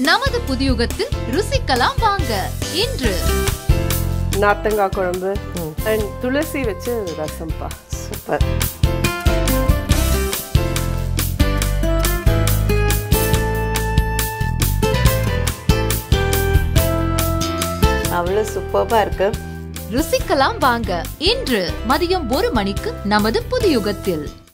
நமது புதியுகத்தில் ருசிக்கலாம் வாங்க. இன்று நார்த்தங்காய் குழம்பு அண்ட் துளசி வச்சு ரசம்பா. சூப்பர். அவ்வளவு சூப்பர்பா இருக்கு. ருசிக்கலாம் வாங்க. இன்று மதியம் 1 மணிக்கு நமது புதியுகத்தில்.